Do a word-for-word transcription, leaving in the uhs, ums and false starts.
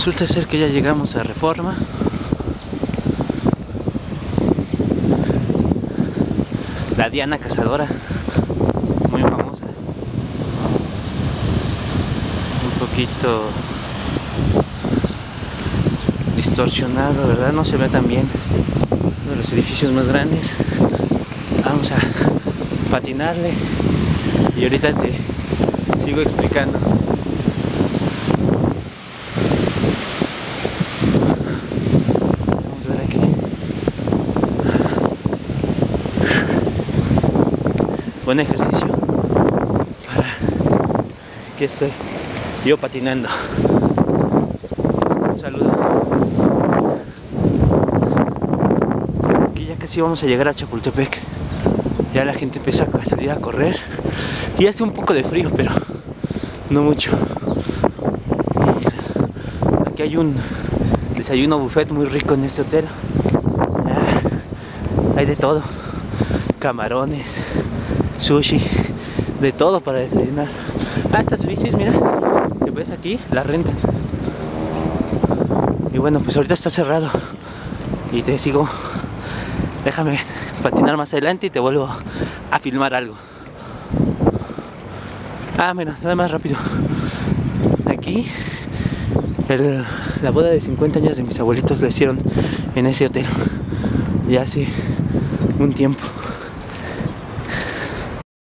Resulta ser que ya llegamos a Reforma. La Diana Cazadora, muy famosa. Un poquito distorsionado, ¿verdad? No se ve tan bien. Uno de los edificios más grandes. Vamos a patinarle y ahorita te sigo explicando. Vamos a ver aquí. Buen ejercicio para que estoy yo patinando. Un saludo. Aquí ya casi vamos a llegar a Chapultepec. Ya la gente empieza a salir a correr y hace un poco de frío, pero no mucho. Aquí hay un desayuno buffet muy rico en este hotel. Ah, hay de todo, camarones, sushi, de todo para desayunar. Ah, estas bicis, mira, que ves aquí, las rentan. Y bueno, pues ahorita está cerrado y te sigo. Déjame patinar más adelante y te vuelvo a filmar algo. Ah, mira, nada más rápido. Aquí el, la boda de cincuenta años de mis abuelitos la hicieron en ese hotel ya hace un tiempo.